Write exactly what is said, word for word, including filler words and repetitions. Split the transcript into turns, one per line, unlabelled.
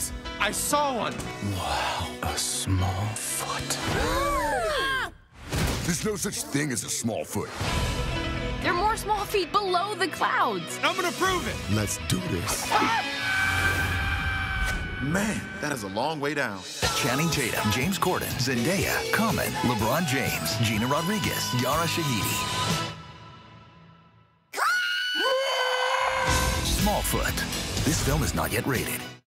Guys, I saw one.
Wow, a small foot.
There's no such thing as a small foot.
There are more small feet below the clouds.
I'm gonna prove it.
Let's do this.
Man, that is a long way down.
Channing Tatum, James Corden, Zendaya, Common, LeBron James, Gina Rodriguez, Yara Shahidi. Smallfoot. This film is not yet rated.